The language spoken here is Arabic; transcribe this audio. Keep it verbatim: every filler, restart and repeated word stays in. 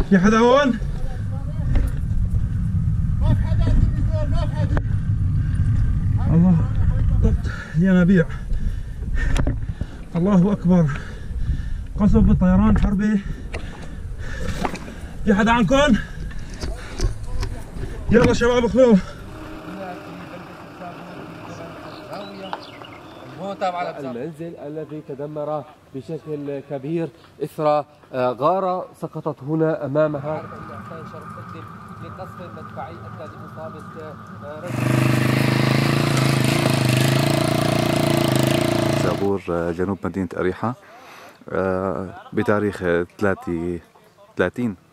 في حدا هون؟ الله ضبط الينابيع. الله اكبر. قصف بالطيران حربي. في حدا عنكم؟ يلا شباب اخذوه. المنزل الذي تدمر بشكل كبير إثر غارة سقطت هنا أمامها. لقصف مدفعي أدى لإصابة سابور جنوب مدينة أريحة بتاريخ ثلاثين